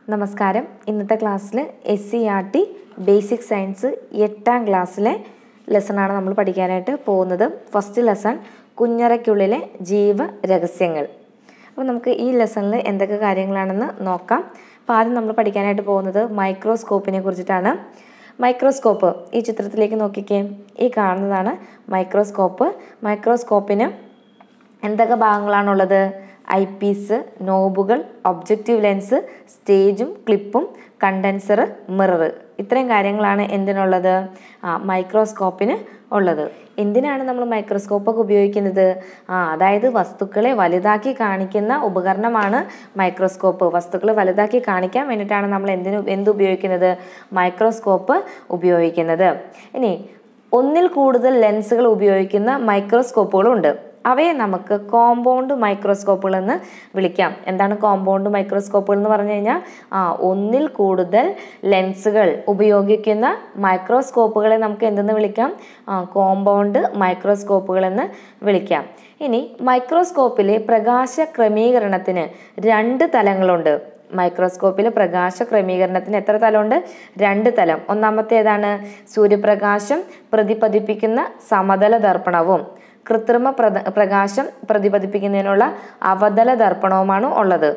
നമസ്കാരം. ഇന്നത്തെ ക്ലാസ്സിൽ SCERT ബേസിക് സയൻസ് 8ാം ക്ലാസ്സിലെ ലെസണാണ് നമ്മൾ പഠിക്കാനായിട്ട് പോകുന്നത്. ഫസ്റ്റ് ലെസൺ കുഞ്ഞറയ്ക്കുള്ളിലെ ജീവരഹസ്യങ്ങൾ. അപ്പോൾ നമുക്ക് ഈ ലെസണിൽ എന്തൊക്കെ കാര്യങ്ങളാണെന്ന് നോക്കാം. അപ്പോൾ ആദ്യം നമ്മൾ പഠിക്കാനായിട്ട് പോകുന്നത് മൈക്രോസ്കോപ്പിനെ കുറിച്ചിട്ടാണ്. മൈക്രോസ്കോപ്പ് ഈ ചിത്രത്തിലേക്ക് നോക്കിക്കേ. ഈ കാണുന്നതാണ് മൈക്രോസ്കോപ്പ്. മൈക്രോസ്കോപ്പിന് എന്തൊക്കെ ഭാഗങ്ങളാണുള്ളത്? ഐ പീസ്, നോബുകൾ, ഒബ്ജക്റ്റീവ് ലെൻസ്, സ്റ്റേജും ക്ലിപ്പും, കണ്ടൻസർ, മിറർ. ഇത്രയും കാര്യങ്ങളാണ് എന്തിനുള്ളത്? മൈക്രോസ്കോപ്പിന് ഉള്ളത്. എന്തിനാണ് നമ്മൾ മൈക്രോസ്കോപ്പൊക്കെ ഉപയോഗിക്കുന്നത്? അതായത് വസ്തുക്കളെ വലുതാക്കി കാണിക്കുന്ന ഉപകരണമാണ് മൈക്രോസ്കോപ്പ്. വസ്തുക്കളെ വലുതാക്കി കാണിക്കാൻ വേണ്ടിയിട്ടാണ് നമ്മൾ എന്ത് ഉപയോഗിക്കുന്നത്? മൈക്രോസ്കോപ്പ് ഉപയോഗിക്കുന്നത്. ഇനി ഒന്നിൽ കൂടുതൽ ലെൻസുകൾ ഉപയോഗിക്കുന്ന മൈക്രോസ്കോപ്പുകളുണ്ട്. അവയെ നമുക്ക് കോമ്പൗണ്ട് മൈക്രോസ്കോപ്പുകൾ എന്ന് വിളിക്കാം. എന്താണ് കോമ്പൗണ്ട് മൈക്രോസ്കോപ്പുകൾ എന്ന് പറഞ്ഞു കഴിഞ്ഞാൽ? ഒന്നിൽ കൂടുതൽ ലെൻസുകൾ ഉപയോഗിക്കുന്ന മൈക്രോസ്കോപ്പുകളെ നമുക്ക് എന്തെന്ന് വിളിക്കാം? കോമ്പൗണ്ട് മൈക്രോസ്കോപ്പുകൾ എന്ന് വിളിക്കാം. ഇനി മൈക്രോസ്കോപ്പിലെ പ്രകാശ ക്രമീകരണത്തിന് 2 തലങ്ങളുണ്ട്. മൈക്രോസ്കോപ്പിലെ പ്രകാശ ക്രമീകരണത്തിന് എത്ര തലമുണ്ട്? 2 തലം. ഒന്നാമത്തെ ഏതാണ്? സൂര്യപ്രകാശം പ്രതിപതിപ്പിക്കുന്ന സമതല ദർപ്പണവും കൃത്രിമ പ്രകാശം പ്രതിപതിപ്പിക്കുന്നതിനുള്ള അവതല ദർപ്പണവുമാണ് ഉള്ളത്.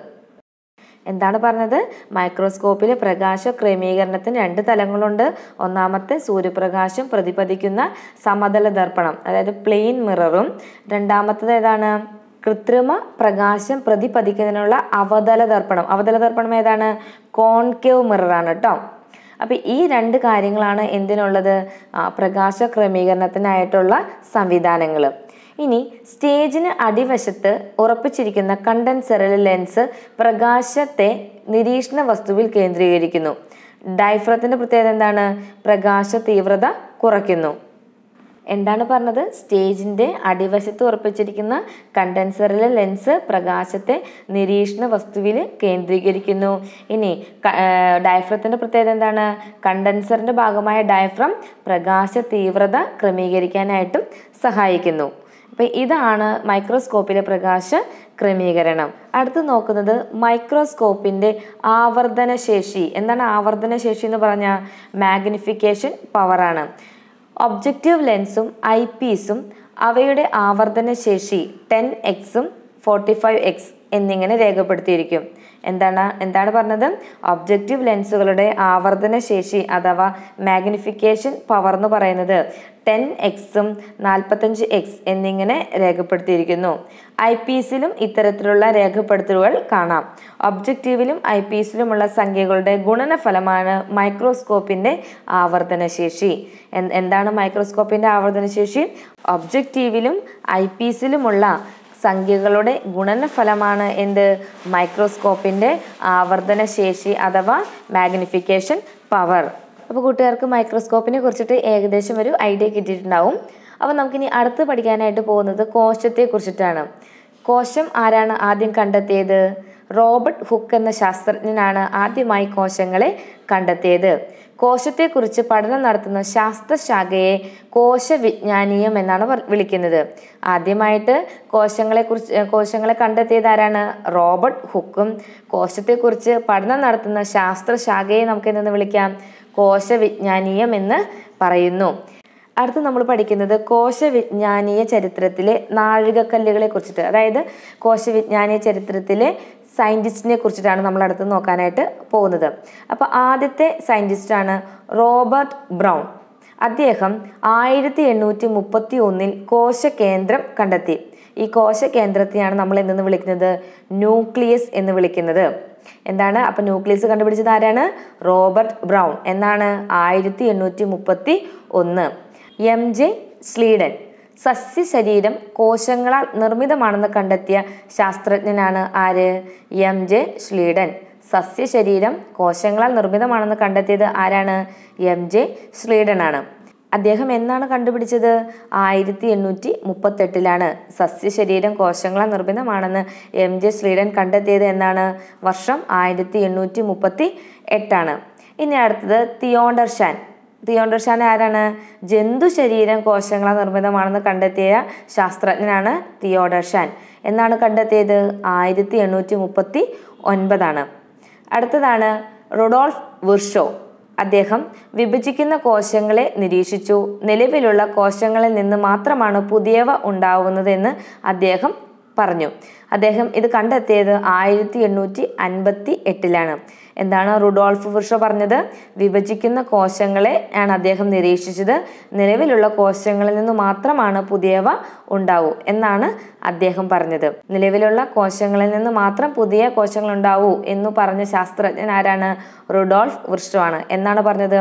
എന്താണ് പറഞ്ഞത്? മൈക്രോസ്കോപ്പിലെ പ്രകാശ ക്രമീകരണത്തിന് 2 തലങ്ങളുണ്ട്. ഒന്നാമത്തെ സൂര്യപ്രകാശം പ്രതിപതിക്കുന്ന സമതല ദർപ്പണം, അതായത് പ്ലെയിൻ മിററും. രണ്ടാമത്തത് ഏതാണ്? കൃത്രിമ പ്രകാശം പ്രതിപതിക്കുന്നതിനുള്ള അവതല ദർപ്പണം. അവതല ദർപ്പണം ഏതാണ്? കോൺകേവ് മിററാണ് കേട്ടോ. അപ്പം ഈ 2 കാര്യങ്ങളാണ് എന്തിനുള്ളത്? പ്രകാശ ക്രമീകരണത്തിനായിട്ടുള്ള സംവിധാനങ്ങൾ. ഇനി സ്റ്റേജിന് അടിവശത്ത് ഉറപ്പിച്ചിരിക്കുന്ന കണ്ടൻസറിലെ ലെൻസ് പ്രകാശത്തെ നിരീക്ഷണ വസ്തുവിൽ കേന്ദ്രീകരിക്കുന്നു. ഡയഫ്രത്തിന്റെ പ്രത്യേകത എന്താണ്? പ്രകാശ തീവ്രത കുറയ്ക്കുന്നു. എന്താണ് പറഞ്ഞത്? സ്റ്റേജിന്റെ അടിവശത്ത് ഉറപ്പിച്ചിരിക്കുന്ന കണ്ടൻസറിലെ ലെൻസ് പ്രകാശത്തെ നിരീക്ഷണ വസ്തുവിൽ കേന്ദ്രീകരിക്കുന്നു. ഇനി ഡയഫ്രത്തിന്റെ പ്രത്യേകത എന്താണ്? കണ്ടൻസറിന്റെ ഭാഗമായ ഡയഫ്രം പ്രകാശ തീവ്രത ക്രമീകരിക്കാനായിട്ടും സഹായിക്കുന്നു. അപ്പം ഇതാണ് മൈക്രോസ്കോപ്പിലെ പ്രകാശ ക്രമീകരണം. അടുത്ത് നോക്കുന്നത് മൈക്രോസ്കോപ്പിന്റെ ആവർത്തന ശേഷി. എന്താണ് ആവർത്തന ശേഷി എന്ന് പറഞ്ഞാൽ? മാഗ്നിഫിക്കേഷൻ പവറാണ്. ഒബ്ജക്റ്റീവ് ലെൻസും ഐ പീസും അവയുടെ ആവർത്തന ശേഷി 10x 45x എന്നിങ്ങനെ രേഖപ്പെടുത്തിയിരിക്കും. എന്താണ് പറഞ്ഞത്? ഒബ്ജക്റ്റീവ് ലെൻസുകളുടെ ആവർത്തന ശേഷി അഥവാ മാഗ്നിഫിക്കേഷൻ പവർ എന്ന് പറയുന്നത് 10x 45x എന്നിങ്ങനെ രേഖപ്പെടുത്തിയിരിക്കുന്നു. ഐ പീസിലും ഇത്തരത്തിലുള്ള രേഖപ്പെടുത്തലുകൾ കാണാം. ഒബ്ജക്റ്റീവിലും ഐ പീസിലുമുള്ള സംഖ്യകളുടെ ഗുണനഫലമാണ് മൈക്രോസ്കോപ്പിന്റെ ആവർത്തന ശേഷി. എന്താണ് മൈക്രോസ്കോപ്പിന്റെ ആവർത്തന ശേഷി? ഒബ്ജക്റ്റീവിലും ഐ പീസിലുമുള്ള സംഖ്യകളുടെ ഗുണനഫലമാണ് എന്ത്? മൈക്രോസ്കോപ്പിന്റെ ആവർത്തന ശേഷി അഥവാ മാഗ്നിഫിക്കേഷൻ പവർ. അപ്പോൾ കൂട്ടുകാർക്ക് മൈക്രോസ്കോപ്പിനെ കുറിച്ചിട്ട് ഏകദേശം ഒരു ഐഡിയ കിട്ടിയിട്ടുണ്ടാവും. അപ്പോൾ നമുക്കിനി അടുത്ത് പഠിക്കാനായിട്ട് പോകുന്നത് കോശത്തെ കുറിച്ചിട്ടാണ്. കോശം ആരാണ് ആദ്യം കണ്ടെത്തിയത്? റോബർട്ട് ഹുക്ക് എന്ന ശാസ്ത്രജ്ഞനാണ് ആദ്യമായി കോശങ്ങളെ കണ്ടെത്തിയത്. കോശത്തെക്കുറിച്ച് പഠനം നടത്തുന്ന ശാസ്ത്രശാഖയെ കോശവിജ്ഞാനീയം എന്നാണ് വിളിക്കുന്നത്. ആദ്യമായിട്ട് കോശങ്ങളെ കണ്ടെത്തിയത് ആരാണ്? റോബർട്ട് ഹുക്കും. കോശത്തെക്കുറിച്ച് പഠനം നടത്തുന്ന ശാസ്ത്രശാഖയെ നമുക്ക് എന്തെന്ന് വിളിക്കാം? കോശവിജ്ഞാനീയം എന്ന് പറയുന്നു. അടുത്ത് നമ്മൾ പഠിക്കുന്നത് കോശവിജ്ഞാനീയ ചരിത്രത്തിലെ നാഴികക്കല്ലുകളെ കുറിച്ചിട്ട്, അതായത് കോശവിജ്ഞാനീയ ചരിത്രത്തിലെ സയൻറ്റിസ്റ്റിനെ കുറിച്ചിട്ടാണ് നമ്മൾ അടുത്ത് നോക്കാനായിട്ട് പോകുന്നത്. അപ്പോൾ ആദ്യത്തെ സയൻറ്റിസ്റ്റാണ് റോബർട്ട് ബ്രൗൺ. അദ്ദേഹം 1831 കോശകേന്ദ്രം കണ്ടെത്തി. ഈ കോശകേന്ദ്രത്തെയാണ് നമ്മൾ എന്തെന്ന് വിളിക്കുന്നത്? ന്യൂക്ലിയസ് എന്ന് വിളിക്കുന്നത്. എന്താണ്? അപ്പം ന്യൂക്ലിയസ് കണ്ടുപിടിച്ചത് ആരാണ്? Robert Brown. എന്നാണ്? 1831. MJ സ്ലീഡൻ സസ്യശരീരം കോശങ്ങളാൽ നിർമ്മിതമാണെന്ന് കണ്ടെത്തിയ ശാസ്ത്രജ്ഞനാണ് ആര്? MJ Schleiden. സസ്യശരീരം കോശങ്ങളാൽ നിർമ്മിതമാണെന്ന് കണ്ടെത്തിയത് ആരാണ്? MJ സ്ലീഡൻ ആണ്. അദ്ദേഹം എന്നാണ് കണ്ടുപിടിച്ചത്? 1838 സസ്യശരീരം കോശങ്ങളാൽ നിർമ്മിതമാണെന്ന് MJ സ്ലീഡൻ കണ്ടെത്തിയത് എന്നാണ്? വർഷം 1838. ഇനി അടുത്തത് തിയോഡർ ഷാൻ ആരാണ്? ജന്തു ശരീരം കോശങ്ങളാൽ നിർമ്മിതമാണെന്ന് കണ്ടെത്തിയ ശാസ്ത്രജ്ഞനാണ് തിയോഡർ ഷാൻ. എന്നാണ് കണ്ടെത്തിയത്? 1839. അടുത്തതാണ് റുഡോൾഫ് വിർഷോ. അദ്ദേഹം വിഭജിക്കുന്ന കോശങ്ങളെ നിരീക്ഷിച്ചു. നിലവിലുള്ള കോശങ്ങളിൽ നിന്ന് മാത്രമാണ് പുതിയവ ഉണ്ടാവുന്നതെന്ന് അദ്ദേഹം പറഞ്ഞു. അദ്ദേഹം ഇത് കണ്ടെത്തിയത് 1858 എന്താണ് റുഡോൾഫ് വിർഷോ പറഞ്ഞത്? വിഭജിക്കുന്ന കോശങ്ങളെ ആണ് അദ്ദേഹം നിരീക്ഷിച്ചത്. നിലവിലുള്ള കോശങ്ങളിൽ നിന്ന് മാത്രമാണ് പുതിയവ ഉണ്ടാവൂ എന്നാണ് അദ്ദേഹം പറഞ്ഞത്. നിലവിലുള്ള കോശങ്ങളിൽ നിന്ന് മാത്രം പുതിയ കോശങ്ങൾ ഉണ്ടാവൂ എന്ന് പറഞ്ഞ ശാസ്ത്രജ്ഞൻ ആരാണ്? റുഡോൾഫ് വിർഷോ ആണ്. എന്നാണ് പറഞ്ഞത്?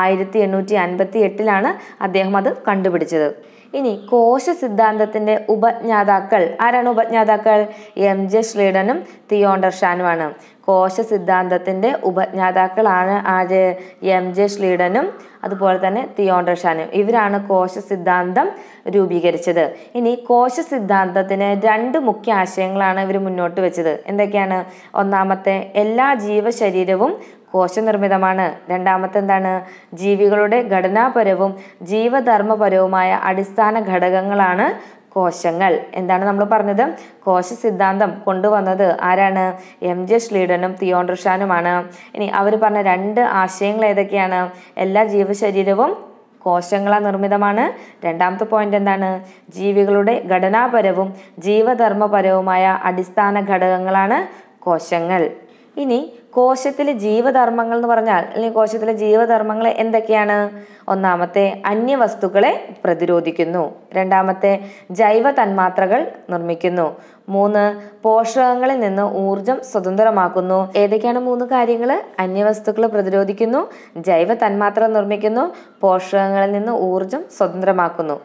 1858 അദ്ദേഹം അത് കണ്ടുപിടിച്ചത്. ഇനി കോശ സിദ്ധാന്തത്തിന്റെ ഉപജ്ഞാതാക്കൾ ആരാണ്? ഉപജ്ഞാതാക്കൾ MJ സ്ലീഡനും തിയോണ്ടർഷാനുമാണ്. കോശ സിദ്ധാന്തത്തിന്റെ ഉപജ്ഞാതാക്കളാണ് ആര്? MJ സ്ലീഡനും അതുപോലെ തന്നെ തിയോണ്ടർഷാനും. ഇവരാണ് കോശ സിദ്ധാന്തം രൂപീകരിച്ചത്. ഇനി കോശ സിദ്ധാന്തത്തിന് 2 മുഖ്യ ആശയങ്ങളാണ് ഇവർ മുന്നോട്ട് വെച്ചത്. എന്തൊക്കെയാണ്? ഒന്നാമത്തെ, എല്ലാ ജീവശരീരവും കോശനിർമ്മിതമാണ്. രണ്ടാമത്തെ എന്താണ്? ജീവികളുടെ ഘടനാപരവും ജീവധർമ്മപരവുമായ അടിസ്ഥാന ഘടകങ്ങളാണ് കോശങ്ങൾ. എന്താണ് നമ്മൾ പറഞ്ഞത്? കോശ സിദ്ധാന്തം കൊണ്ടുവന്നത് ആരാണ്? MJ സ്ലീഡനും തിയോണ്ടർഷാനുമാണ്. ഇനി അവർ പറഞ്ഞ 2 ആശയങ്ങൾ ഏതൊക്കെയാണ്? എല്ലാ ജീവശരീരവും കോശങ്ങളാൽ നിർമ്മിതമാണ്. രണ്ടാമത്തെ പോയിന്റ് എന്താണ്? ജീവികളുടെ ഘടനാപരവും ജീവധർമ്മപരവുമായ അടിസ്ഥാന ഘടകങ്ങളാണ് കോശങ്ങൾ. ഇനി കോശത്തിലെ ജീവധർമ്മങ്ങൾ എന്ന് പറഞ്ഞാൽ, അല്ലെങ്കിൽ കോശത്തിലെ ജീവധർമ്മങ്ങൾ എന്തൊക്കെയാണ്? ഒന്നാമത്തെ, അന്യവസ്തുക്കളെ പ്രതിരോധിക്കുന്നു. രണ്ടാമത്തെ, ജൈവ തന്മാത്രകൾ നിർമ്മിക്കുന്നു. 3, പോഷകങ്ങളിൽ നിന്ന് ഊർജം സ്വതന്ത്രമാക്കുന്നു. ഏതൊക്കെയാണ് 3 കാര്യങ്ങൾ? അന്യവസ്തുക്കൾ പ്രതിരോധിക്കുന്നു, ജൈവ തന്മാത്ര നിർമ്മിക്കുന്നു, പോഷകങ്ങളിൽ നിന്ന് ഊർജം സ്വതന്ത്രമാക്കുന്നു.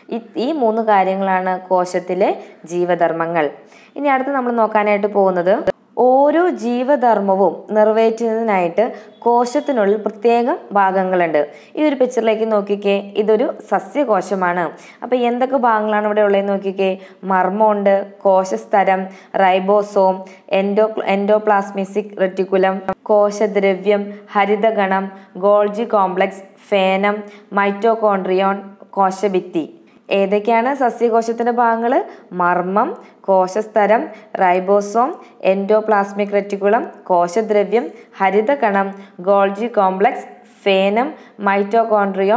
ഈ 3 കാര്യങ്ങളാണ് കോശത്തിലെ ജീവധർമ്മങ്ങൾ. ഇനി അടുത്ത് നമ്മൾ നോക്കാനായിട്ട് പോകുന്നത്, ഓരോ ജീവധർമ്മവും നിറവേറ്റുന്നതിനായിട്ട് കോശത്തിനുള്ളിൽ പ്രത്യേക ഭാഗങ്ങളുണ്ട്. ഈ ഒരു പിക്ചറിലേക്ക് നോക്കിക്കേ, ഇതൊരു സസ്യകോശമാണ്. അപ്പോൾ എന്തൊക്കെ ഭാഗങ്ങളാണ് ഇവിടെ ഉള്ളതെന്ന് നോക്കിക്കേ. മർമ്മമുണ്ട്, കോശസ്തരം, റൈബോസോം, എൻഡോപ്ലാസ്മിക് റെറ്റിക്കുലം, കോശദ്രവ്യം, ഹരിതകണം, ഗോൾജി കോംപ്ലക്സ്, ഫേനം, മൈറ്റോകോൺട്രിയോൺ, കോശഭിത്തി. ഏതൊക്കെയാണ് സസ്യകോശത്തിന്റെ ഭാഗങ്ങൾ? മർമ്മം, കോശസ്തരം, റൈബോസോം, എൻഡോപ്ലാസ്മിക് റെറ്റിക്കുലം, കോശദ്രവ്യം, ഹരിതകണം, ഗോൾജി കോംപ്ലക്സ്, ഫേനം, മൈറ്റോകോൺട്രിയോൺ,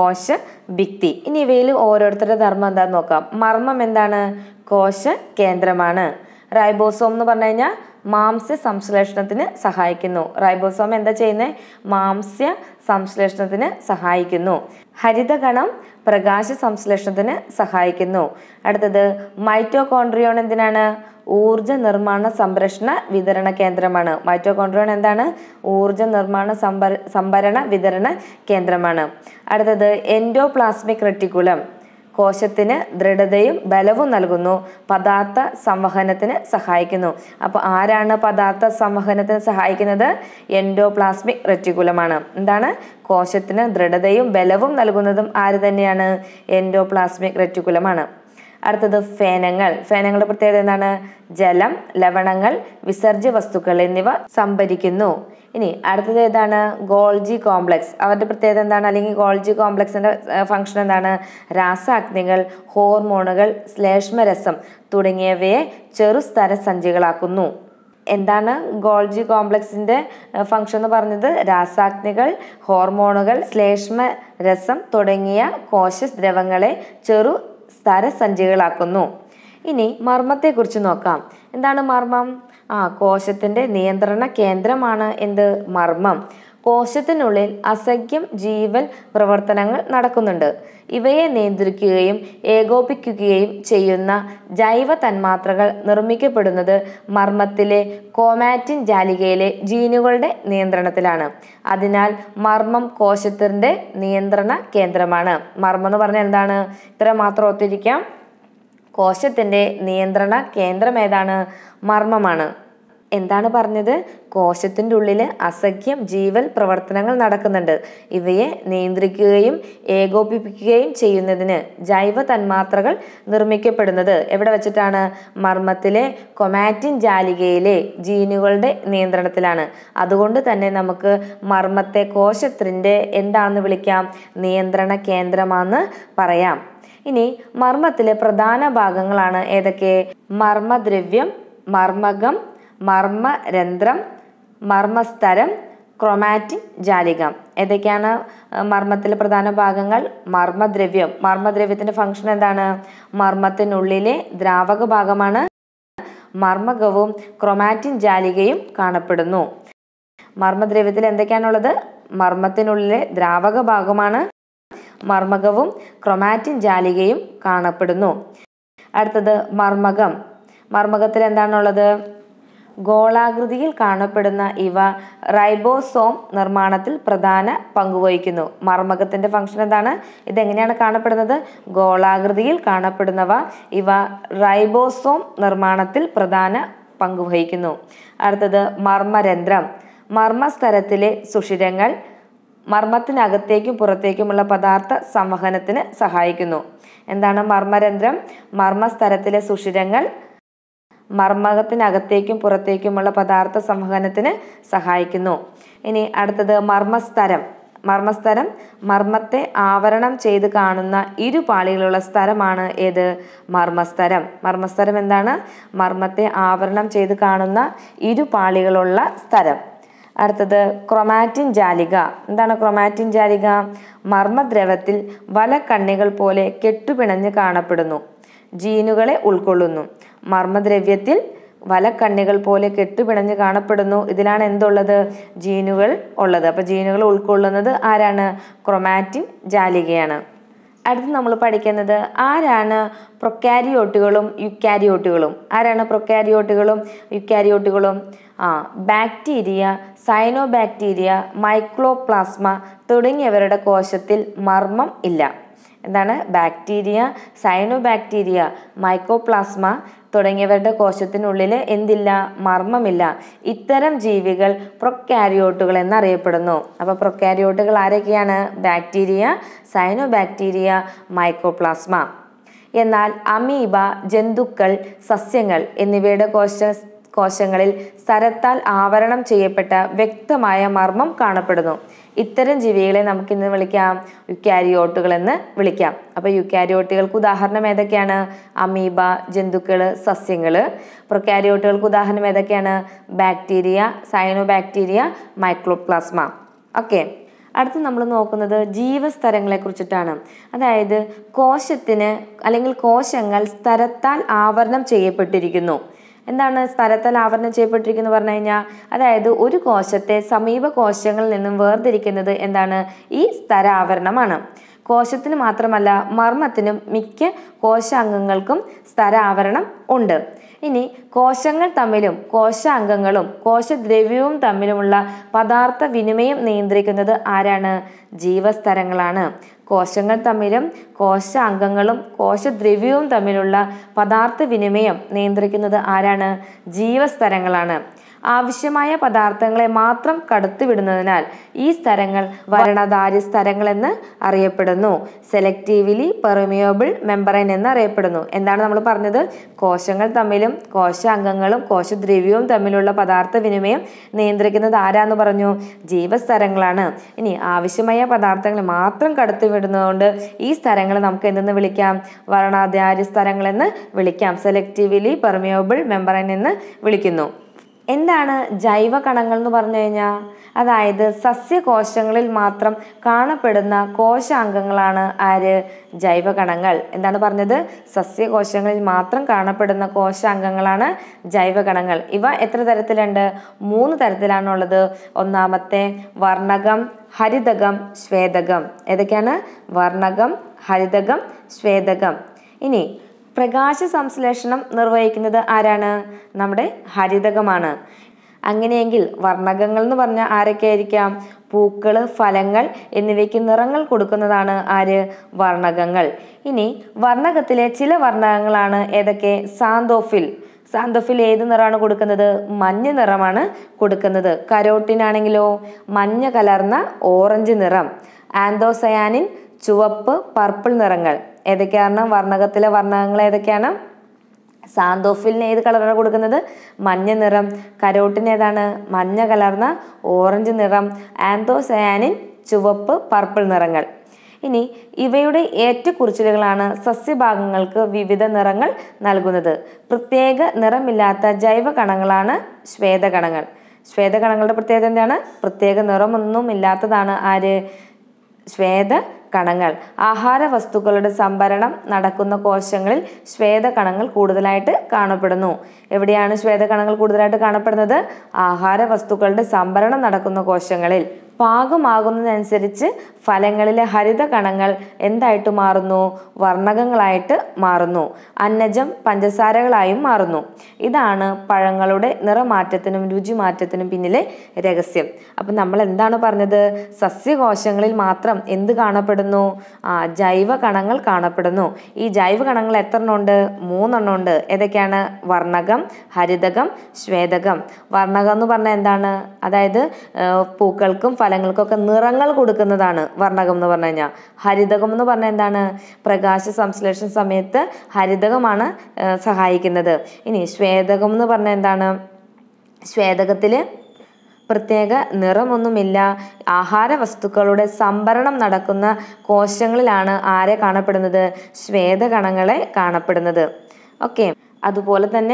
കോശഭിത്തി. ഇനി ഇവയിൽ ഓരോരുത്തരുടെ ധർമ്മം എന്താണെന്ന് നോക്കാം. മർമ്മം എന്താണ്? കോശ കേന്ദ്രമാണ്. റൈബോസോം എന്ന് പറഞ്ഞു കഴിഞ്ഞാൽ മാംസ്യ സംശ്ലേഷണത്തിന് സഹായിക്കുന്നു. റൈബോസോം എന്താ ചെയ്യുന്നത്? മാംസ്യ സംശ്ലേഷണത്തിന് സഹായിക്കുന്നു. ഹരിതകണം പ്രകാശ സംശ്ലേഷണത്തിന് സഹായിക്കുന്നു. അടുത്തത് മൈറ്റോകോൺട്രിയോൺ എന്തിനാണ്? ഊർജ നിർമ്മാണ സംരക്ഷണ വിതരണ കേന്ദ്രമാണ്. മൈറ്റോകോൺട്രിയോൺ എന്താണ്? ഊർജ നിർമ്മാണ സംഭരണ വിതരണ കേന്ദ്രമാണ്. അടുത്തത് എൻഡോപ്ലാസ്മിക് റെറ്റിക്കുലം കോശത്തിന് ദൃഢതയും ബലവും നൽകുന്നു, പദാർത്ഥ സംവഹനത്തിന് സഹായിക്കുന്നു. അപ്പോൾ ആരാണ് പദാർത്ഥ സംവഹനത്തിന് സഹായിക്കുന്നത്? എൻഡോപ്ലാസ്മിക് റെറ്റിക്കുലമാണ്. എന്താണ്? കോശത്തിന് ദൃഢതയും ബലവും നൽകുന്നതും ആര് തന്നെയാണ്? എൻഡോപ്ലാസ്മിക് റെറ്റിക്കുലമാണ്. അടുത്തത് ഫേനങ്ങൾ. ഫേനങ്ങളുടെ പ്രത്യേകത എന്താണ്? ജലം, ലവണങ്ങൾ, വിസർജ്യ വസ്തുക്കൾ എന്നിവ സംഭരിക്കുന്നു. ഇനി അടുത്തത് ഏതാണ്? Golgi complex. അവരുടെ പ്രത്യേകത എന്താണ്? അല്ലെങ്കിൽ ഗോൾജി കോംപ്ലക്സിന്റെ ഫംഗ്ഷൻ എന്താണ്? രാസാഗ്നികൾ, ഹോർമോണുകൾ, ശ്ലേഷ്മരസം തുടങ്ങിയവയെ ചെറുസ്തര സഞ്ചികളാക്കുന്നു. എന്താണ് ഗോൾജി കോംപ്ലക്സിന്റെ ഫംഗ്ഷൻ എന്ന് പറഞ്ഞത്? രാസാഗ്നികൾ, ഹോർമോണുകൾ, ശ്ലേഷ്മരസം തുടങ്ങിയ കോശദ്രവങ്ങളെ ചെറു സ്ഥരസഞ്ചികളാക്കുന്നു. ഇനി മർമ്മത്തെക്കുറിച്ച് നോക്കാം. എന്താണ് മർമ്മം? കോശത്തിന്റെ നിയന്ത്രണ കേന്ദ്രമാണ് എന്ത്? മർമ്മം. കോശത്തിനുള്ളിൽ അസംഖ്യം ജീവൽ പ്രവർത്തനങ്ങൾ നടക്കുന്നുണ്ട്. ഇവയെ നിയന്ത്രിക്കുകയും ഏകോപിക്കുകയും ചെയ്യുന്ന ജൈവ തന്മാത്രകൾ നിർമ്മിക്കപ്പെടുന്നത് മർമ്മത്തിലെ ക്രോമാറ്റിൻ ജാലികയിലെ ജീനുകളുടെ നിയന്ത്രണത്തിലാണ്. അതിനാൽ മർമ്മം കോശത്തിന്റെ നിയന്ത്രണ കേന്ദ്രമാണ്. മർമ്മം എന്ന് പറഞ്ഞാൽ എന്താണ്? ഇത്ര മാത്രം ഓർത്തിരിക്കാം. കോശത്തിന്റെ നിയന്ത്രണ കേന്ദ്രം ഏതാണ്? മർമ്മമാണ്. എന്താണ് പറഞ്ഞത്? കോശത്തിൻ്റെ ഉള്ളിൽ അസംഖ്യം ജീവൽ പ്രവർത്തനങ്ങൾ നടക്കുന്നുണ്ട്. ഇവയെ നിയന്ത്രിക്കുകയും ഏകോപിപ്പിക്കുകയും ചെയ്യുന്നതിന് ജൈവ തന്മാത്രകൾ നിർമ്മിക്കപ്പെടുന്നത് എവിടെ വെച്ചിട്ടാണ്? മർമ്മത്തിലെ ക്രോമാറ്റിൻ ജാലികയിലെ ജീനുകളുടെ നിയന്ത്രണത്തിലാണ്. അതുകൊണ്ട് തന്നെ നമുക്ക് മർമ്മത്തെ കോശത്തിൻ്റെ എന്താണെന്ന് വിളിക്കാം? നിയന്ത്രണ കേന്ദ്രമാണെന്ന് പറയാം. ഇനി മർമ്മത്തിലെ പ്രധാന ഭാഗങ്ങളാണ് ഏതൊക്കെ? മർമ്മദ്രവ്യം, മർമ്മകം, മർമ്മരന്ധ്രം, മർമ്മസ്തരം, ക്രൊമാറ്റിൻ ജാലികം. ഏതൊക്കെയാണ് മർമ്മത്തിലെ പ്രധാന ഭാഗങ്ങൾ? മർമ്മദ്രവ്യം. മർമ്മദ്രവ്യത്തിന്റെ ഫംഗ്ഷൻ എന്താണ്? മർമ്മത്തിനുള്ളിലെ ദ്രാവക ഭാഗമാണ്. മർമ്മകവും ക്രൊമാറ്റിൻ ജാലികയും കാണപ്പെടുന്നു. മർമ്മദ്രവ്യത്തിൽ എന്തൊക്കെയാണുള്ളത്? മർമ്മത്തിനുള്ളിലെ ദ്രാവക ഭാഗമാണ്. മർമ്മകവും ക്രൊമാറ്റിൻ ജാലികയും കാണപ്പെടുന്നു. അടുത്തത് മർമ്മകം. മർമ്മകത്തിൽ എന്താണുള്ളത്? ഗോളാകൃതിയിൽ കാണപ്പെടുന്ന ഇവ റൈബോസോം നിർമ്മാണത്തിൽ പ്രധാന പങ്കുവഹിക്കുന്നു. മർമ്മകത്തിന്റെ ഫംഗ്ഷൻ എന്താണ്? ഇതെങ്ങനെയാണ് കാണപ്പെടുന്നത്? ഗോളാകൃതിയിൽ കാണപ്പെടുന്നവ ഇവ റൈബോസോം നിർമ്മാണത്തിൽ പ്രധാന പങ്കുവഹിക്കുന്നു. അടുത്തത് മർമ്മരന്ധ്രം. മർമ്മസ്തരത്തിലെ സുഷിരങ്ങൾ മർമ്മത്തിനകത്തേക്കും പുറത്തേക്കുമുള്ള പദാർത്ഥ സംവഹനത്തിന് സഹായിക്കുന്നു. എന്താണ് മർമ്മരന്ധ്രം? മർമ്മസ്തരത്തിലെ സുഷിരങ്ങൾ മർമ്മകത്തിനകത്തേക്കും പുറത്തേക്കുമുള്ള പദാർത്ഥ സംവഹനത്തിന് സഹായിക്കുന്നു. ഇനി അടുത്തത് മർമ്മസ്തരം. മർമ്മസ്തരം മർമ്മത്തെ ആവരണം ചെയ്ത് കാണുന്ന ഇരുപാളികളുള്ള സ്ഥലമാണ് ഏത്? മർമ്മസ്തരം. മർമ്മസ്തരം എന്താണ്? മർമ്മത്തെ ആവരണം ചെയ്ത് കാണുന്ന ഇരുപാളികളുള്ള സ്ഥലം. അടുത്തത് ക്രൊമാറ്റിൻ ജാലിക. എന്താണ് ക്രൊമാറ്റിൻ ജാലിക? മർമ്മദ്രവത്തിൽ വലക്കണ്ണികൾ പോലെ കെട്ടുപിണഞ്ഞ് കാണപ്പെടുന്നു. ജീനുകളെ ഉൾക്കൊള്ളുന്നു. മർമ്മദ്രവ്യത്തിൽ വലക്കണ്ണികൾ പോലെ കെട്ടുപിണഞ്ഞ് കാണപ്പെടുന്നു. ഇതിലാണ് എന്തുള്ളത്? ജീനുകൾ ഉള്ളത്. അപ്പൊ ജീനുകൾ ഉൾക്കൊള്ളുന്നത് ആരാണ്? ക്രൊമാറ്റിൻ ജാലികയാണ്. അടുത്ത് നമ്മൾ പഠിക്കുന്നത് ആരാണ് പ്രൊക്കാരിയോട്ടുകളും യുക്കാരിയോട്ടുകളും? ആരാണ് പ്രൊക്കാരിയോട്ടുകളും യുക്കാരിയോട്ടുകളും? ബാക്ടീരിയ, സയനോബാക്ടീരിയ, മൈക്രോപ്ലാസ്മ തുടങ്ങിയവരുടെ കോശത്തിൽ മർമ്മം ഇല്ല. എന്താണ്? ബാക്ടീരിയ, സയനോബാക്ടീരിയ, മൈക്രോപ്ലാസ്മ തുടങ്ങിയവരുടെ കോശത്തിനുള്ളിൽ എന്തില്ല? മർമ്മമില്ല. ഇത്തരം ജീവികൾ പ്രൊക്കാരിയോട്ടുകൾ എന്നറിയപ്പെടുന്നു. അപ്പൊ പ്രൊക്കാരിയോട്ടുകൾ ആരൊക്കെയാണ്? Bacteria, cyanobacteria, mycoplasma. എന്നാൽ അമീബ, ജന്തുക്കൾ, സസ്യങ്ങൾ എന്നിവയുടെ കോശങ്ങളിൽ സ്ഥലത്താൽ ആവരണം ചെയ്യപ്പെട്ട വ്യക്തമായ മർമ്മം കാണപ്പെടുന്നു. ഇത്തരം ജീവികളെ നമുക്ക് ഇന്ന് വിളിക്കാം യുക്കാരിയോട്ടുകൾ എന്ന് വിളിക്കാം. അപ്പൊ യുക്കാരിയോട്ടുകൾക്ക് ഉദാഹരണം ഏതൊക്കെയാണ്? അമീബ, ജന്തുക്കള്, സസ്യങ്ങള്. പ്രൊക്കാരിയോട്ടുകൾക്ക് ഉദാഹരണം ഏതൊക്കെയാണ്? Bacteria, cyanobacteria, mycoplasma. ഓക്കെ. അടുത്ത് നമ്മൾ നോക്കുന്നത് ജീവസ്തരങ്ങളെ കുറിച്ചിട്ടാണ്. അതായത് കോശത്തിന് അല്ലെങ്കിൽ കോശങ്ങൾ സ്ഥലത്താൽ ആവരണം ചെയ്യപ്പെട്ടിരിക്കുന്നു. എന്താണ് സ്ഥലത്താൽ ആവരണം ചെയ്യപ്പെട്ടിരിക്കുന്നു പറഞ്ഞു കഴിഞ്ഞാൽ? അതായത് ഒരു കോശത്തെ സമീപ കോശങ്ങളിൽ നിന്നും വേർതിരിക്കുന്നത് എന്താണ്? ഈ സ്തരാവരണമാണ്. കോശത്തിന് മാത്രമല്ല മർമ്മത്തിനും മിക്ക കോശാംഗങ്ങൾക്കും സ്തരാവരണം ഉണ്ട്. ഇനി കോശങ്ങൾ തമ്മിലും കോശാംഗങ്ങളും കോശദ്രവ്യവും തമ്മിലുമുള്ള പദാർത്ഥ വിനിമയം നിയന്ത്രിക്കുന്നത് ആരാണ്? ജീവസ്തരങ്ങളാണ്. കോശങ്ങൾ തമ്മിലും കോശാംഗങ്ങളും കോശദ്രവ്യവും തമ്മിലുള്ള പദാർത്ഥ വിനിമയം നിയന്ത്രിക്കുന്നത് ആരാണ്? ജീവസ്തരങ്ങളാണ്. ആവശ്യമായ പദാർത്ഥങ്ങളെ മാത്രം കടത്തിവിടുന്നതിനാൽ ഈ സ്തരങ്ങൾ വർണ്ണധാരി സ്തരങ്ങൾ എന്ന് അറിയപ്പെടുന്നു. സെലക്റ്റീവ്ലി പെർമിയബിൾ മെമ്പറൈൻ എന്ന് അറിയപ്പെടുന്നു. എന്താണ് നമ്മൾ പറഞ്ഞത്? കോശങ്ങൾ തമ്മിലും കോശാംഗങ്ങളും കോശദ്രവ്യവും തമ്മിലുള്ള പദാർത്ഥ വിനിമയം നിയന്ത്രിക്കുന്നത് ആരാന്ന് പറഞ്ഞു? ജീവസ്തരങ്ങളാണ്. ഇനി ആവശ്യമായ പദാർത്ഥങ്ങൾ മാത്രം കടത്തിവിടുന്നതുകൊണ്ട് ഈ സ്തരങ്ങൾ നമുക്ക് എന്തെന്ന് വിളിക്കാം? വർണ്ണധാരി സ്തരങ്ങൾ എന്ന് വിളിക്കാം. സെലക്റ്റീവ്ലി പെർമിയബിൾ മെമ്പറൈൻ എന്ന് വിളിക്കുന്നു. എന്താണ് ജൈവ കണങ്ങൾ എന്ന് പറഞ്ഞു കഴിഞ്ഞാൽ? അതായത് സസ്യകോശങ്ങളിൽ മാത്രം കാണപ്പെടുന്ന കോശാംഗങ്ങളാണ് ആര്? ജൈവ കണങ്ങൾ. എന്താണ് പറഞ്ഞത്? സസ്യകോശങ്ങളിൽ മാത്രം കാണപ്പെടുന്ന കോശാംഗങ്ങളാണ് ജൈവ കണങ്ങൾ. ഇവ എത്ര തരത്തിലുണ്ട്? 3 തരത്തിലാണുള്ളത്. ഒന്നാമത്തെ വർണ്ണകം, ഹരിതകം, ശ്വേതകം. ഏതൊക്കെയാണ്? വർണ്ണകം, ഹരിതകം, ശ്വേതകം. ഇനി പ്രകാശ സംശ്ലേഷണം നിർവഹിക്കുന്നത് ആരാണ്? നമ്മുടെ ഹരിതകമാണ്. അങ്ങനെയെങ്കിൽ വർണ്ണകങ്ങൾ എന്ന് പറഞ്ഞാൽ ആരൊക്കെ ആയിരിക്കാം? പൂക്കള്, ഫലങ്ങൾ എന്നിവയ്ക്ക് നിറങ്ങൾ കൊടുക്കുന്നതാണ് ആര്? വർണ്ണകങ്ങൾ. ഇനി വർണ്ണകത്തിലെ ചില വർണ്ണകങ്ങളാണ് ഏതൊക്കെ? സാന്തോഫിൽ. സാന്തോഫിൽ ഏത് നിറമാണ് കൊടുക്കുന്നത്? മഞ്ഞ നിറമാണ് കൊടുക്കുന്നത്. കരോട്ടിനാണെങ്കിലോ മഞ്ഞ കലർന്ന ഓറഞ്ച് നിറം. ആന്തോസയാനിൻ ചുവപ്പ്, പർപ്പിൾ നിറങ്ങൾ. ഏതൊക്കെയാണ് വർണ്ണകത്തിലെ വർണ്ണകങ്ങൾ? ഏതൊക്കെയാണ്? സാന്തോഫിലിന് ഏത് കളറാണ് കൊടുക്കുന്നത്? മഞ്ഞ നിറം. കരോട്ടിന് ഏതാണ്? മഞ്ഞ കലർന്ന ഓറഞ്ച് നിറം. ആന്തോസയാനിൻ ചുവപ്പ്, പർപ്പിൾ നിറങ്ങൾ. ഇനി ഇവയുടെ ഏറ്റക്കുറിച്ചിലുകളാണ് സസ്യഭാഗങ്ങൾക്ക് വിവിധ നിറങ്ങൾ നൽകുന്നത്. പ്രത്യേക നിറമില്ലാത്ത ജൈവ കണങ്ങളാണ് ശ്വേതകണങ്ങൾ. ശ്വേതകണങ്ങളുടെ പ്രത്യേകത എന്താണ്? പ്രത്യേക നിറമൊന്നും ഇല്ലാത്തതാണ് ആര്? ശ്വേതകണങ്ങൾ. ആഹാര വസ്തുക്കളുടെ സംഭരണം നടക്കുന്ന കോശങ്ങളിൽ ശ്വേതകണങ്ങൾ കൂടുതലായിട്ട് കാണപ്പെടുന്നു. എവിടെയാണ് ശ്വേതകണങ്ങൾ കൂടുതലായിട്ട് കാണപ്പെടുന്നത്? ആഹാര വസ്തുക്കളുടെ സംഭരണം നടക്കുന്ന കോശങ്ങളിൽ. പാകമാകുന്നതിനനുസരിച്ച് ഫലങ്ങളിലെ ഹരിത കണങ്ങൾ എന്തായിട്ട് മാറുന്നു? വർണ്ണകങ്ങളായിട്ട് മാറുന്നു. അന്നജം പഞ്ചസാരകളായും മാറുന്നു. ഇതാണ് പഴങ്ങളുടെ നിറമാറ്റത്തിനും രുചിമാറ്റത്തിനും പിന്നിലെ രഹസ്യം. അപ്പം നമ്മൾ എന്താണ് പറഞ്ഞത്? സസ്യകോശങ്ങളിൽ മാത്രം എന്ത് കാണപ്പെടുന്നു? ജൈവ കണങ്ങൾ കാണപ്പെടുന്നു. ഈ ജൈവ കണങ്ങൾ എത്ര എണ്ണം ഉണ്ട്? 3 എണ്ണം ഉണ്ട്. ഏതൊക്കെയാണ്? വർണ്ണകം, ഹരിതകം, ശ്വേതകം. വർണ്ണകം എന്ന് പറഞ്ഞാൽ എന്താണ്? അതായത് പൂക്കൾക്കും ഫലങ്ങൾക്കൊക്കെ നിറങ്ങൾ കൊടുക്കുന്നതാണ് വർണ്ണകം എന്ന് പറഞ്ഞു കഴിഞ്ഞാൽ. ഹരിതകം എന്ന് പറഞ്ഞാൽ എന്താണ്? പ്രകാശ സംശ്ലേഷണ സമയത്ത് ഹരിതകമാണ് സഹായിക്കുന്നത്. ഇനി ശ്വേതകം എന്ന് പറഞ്ഞാൽ എന്താണ്? ശ്വേതകത്തില് പ്രത്യേക നിറമൊന്നുമില്ല. ആഹാര വസ്തുക്കളുടെ സംഭരണം നടക്കുന്ന കോശങ്ങളിലാണ് ആരെ കാണപ്പെടുന്നത്? ശ്വേതകണങ്ങളെ കാണപ്പെടുന്നത്. ഓക്കെ. അതുപോലെ തന്നെ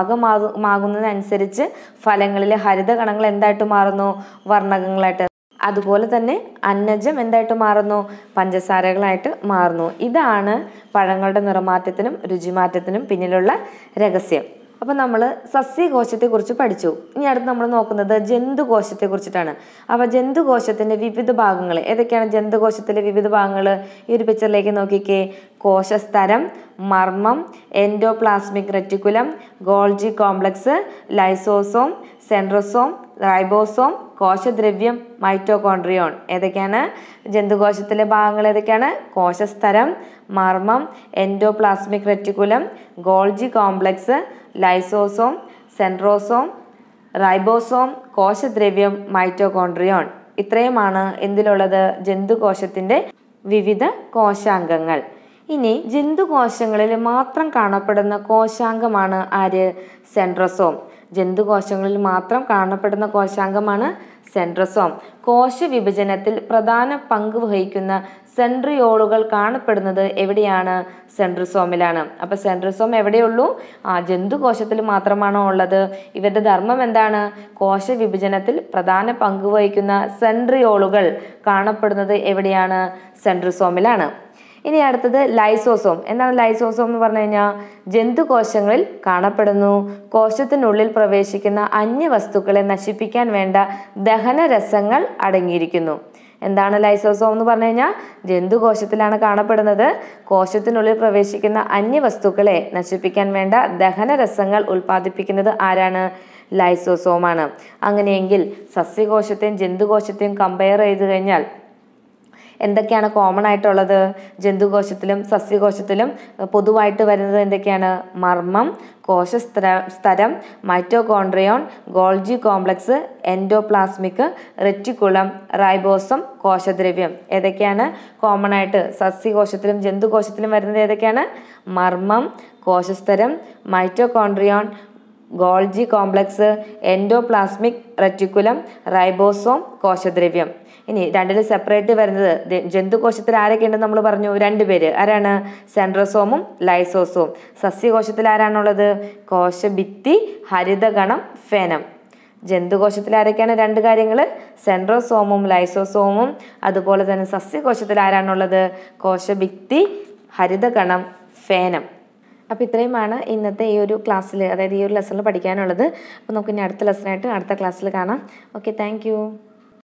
പാകമാകുന്നതിനനുസരിച്ച് ഫലങ്ങളിലെ ഹരിത കണങ്ങൾ എന്തായിട്ട് മാറുന്നു? വർണ്ണകങ്ങളായിട്ട്. അതുപോലെ തന്നെ അന്നജം എന്തായിട്ട് മാറുന്നു? പഞ്ചസാരകളായിട്ട് മാറുന്നു. ഇതാണ് പഴങ്ങളുടെ നിറമാറ്റത്തിനും രുചിമാറ്റത്തിനും പിന്നിലുള്ള രഹസ്യം. അപ്പം നമ്മൾ സസ്യകോശത്തെക്കുറിച്ച് പഠിച്ചു. ഇനി അടുത്ത് നമ്മൾ നോക്കുന്നത് ജന്തുകോശത്തെ കുറിച്ചിട്ടാണ്. അപ്പോൾ ജന്തുകോശത്തിൻ്റെ വിവിധ ഭാഗങ്ങൾ ഏതൊക്കെയാണ്? ജന്തുകോശത്തിലെ വിവിധ ഭാഗങ്ങൾ ഈ ഒരു പിക്ചറിലേക്ക് നോക്കിക്കേ. കോശസ്തരം, മർമ്മം, endoplasmic reticulum, Golgi complex, lysosome, centrosome, ribosome, കോശദ്രവ്യം, മൈറ്റോകോൺട്രിയോൺ. ഏതൊക്കെയാണ് ജന്തുകോശത്തിലെ ഭാഗങ്ങൾ? ഏതൊക്കെയാണ്? കോശസ്തരം, മർമ്മം, endoplasmic reticulum, Golgi complex, lysosome, centrosome, ribosome, കോശദ്രവ്യം, മൈറ്റോകോൺട്രിയോൺ. ഇത്രയുമാണ് എന്തിലുള്ളത്? ജന്തുകോശത്തിൻ്റെ വിവിധ കോശാംഗങ്ങൾ. ഇനി ജന്തുകോശങ്ങളിൽ മാത്രം കാണപ്പെടുന്ന കോശാംഗമാണ് ആര്? സെൻട്രോസോം. ജന്തുകോശങ്ങളിൽ മാത്രം കാണപ്പെടുന്ന കോശാംഗമാണ് സെൻട്രോസോം. കോശവിഭജനത്തിൽ പ്രധാന പങ്ക് വഹിക്കുന്ന സെൻട്രിയോളുകൾ കാണപ്പെടുന്നത് എവിടെയാണ്? സെൻട്രോസോമിലാണ്. അപ്പോൾ സെൻട്രോസോം എവിടെയുള്ളൂ? ജന്തുകോശത്തിൽ മാത്രമാണോ ഉള്ളത്? ഇവരുടെ ധർമ്മം എന്താണ്? കോശവിഭജനത്തിൽ പ്രധാന പങ്ക് വഹിക്കുന്ന സെൻട്രിയോളുകൾ കാണപ്പെടുന്നത് എവിടെയാണ്? സെൻട്രോസോമിലാണ്. ഇനി അടുത്തത് ലൈസോസോം. എന്താണ് ലൈസോസോം എന്ന് പറഞ്ഞു കഴിഞ്ഞാൽ? ജന്തുകോശങ്ങളിൽ കാണപ്പെടുന്നു. കോശത്തിനുള്ളിൽ പ്രവേശിക്കുന്ന അന്യവസ്തുക്കളെ നശിപ്പിക്കാൻ വേണ്ട ദഹനരസങ്ങൾ അടങ്ങിയിരിക്കുന്നു. എന്താണ് ലൈസോസോം എന്ന് പറഞ്ഞു കഴിഞ്ഞാൽ? ജന്തുകോശത്തിലാണ് കാണപ്പെടുന്നത്. കോശത്തിനുള്ളിൽ പ്രവേശിക്കുന്ന അന്യവസ്തുക്കളെ നശിപ്പിക്കാൻ വേണ്ട ദഹനരസങ്ങൾ ഉൽപ്പാദിപ്പിക്കുന്നത് ആരാണ്? ലൈസോസോമാണ്. അങ്ങനെയെങ്കിൽ സസ്യകോശത്തെയും ജന്തുകോശത്തെയും കമ്പയർ ചെയ്ത് കഴിഞ്ഞാൽ എന്തൊക്കെയാണ് കോമൺ ആയിട്ടുള്ളത്? ജന്തുകോശത്തിലും സസ്യകോശത്തിലും പൊതുവായിട്ട് വരുന്നത് എന്തൊക്കെയാണ്? മർമ്മം, കോശസ്തരം, mitochondrion, Golgi complex, endoplasmic reticulum, ribosome, കോശദ്രവ്യം. ഏതൊക്കെയാണ് കോമൺ ആയിട്ട് സസ്യകോശത്തിലും ജന്തുകോശത്തിലും വരുന്നത്? ഏതൊക്കെയാണ്? മർമ്മം, കോശസ്തരം, mitochondrion, Golgi complex, endoplasmic reticulum, ribosome, കോശദ്രവ്യം. ഇനി രണ്ടിലും സെപ്പറേറ്റ് വരുന്നത് ജന്തുകോശത്തിൽ ആരൊക്കെ ഉണ്ടെന്ന് നമ്മൾ പറഞ്ഞു? 2 പേര്. ആരാണ്? സെൻട്രോസോമും ലൈസോസോം. സസ്യകോശത്തിൽ ആരാണുള്ളത്? കോശഭിത്തി, ഹരിതഗണം, ഫെനം. ജന്തുകോശത്തിൽ ആരൊക്കെയാണ്? 2 കാര്യങ്ങൾ, സെൻട്രോസോമും ലൈസോസോമും. അതുപോലെ തന്നെ സസ്യകോശത്തിൽ ആരാണുള്ളത്? കോശഭിത്തി, ഹരിതഗണം, ഫെനം. അപ്പോൾ ഇത്രയുമാണ് ഇന്നത്തെ ഈ ഒരു ക്ലാസ്സിൽ, അതായത് ഈ ഒരു ലെസണിൽ പഠിക്കാനുള്ളത്. അപ്പോൾ നമുക്ക് ഇനി അടുത്ത ലെസണായിട്ട് അടുത്ത ക്ലാസ്സിൽ കാണാം. Okay, thank U.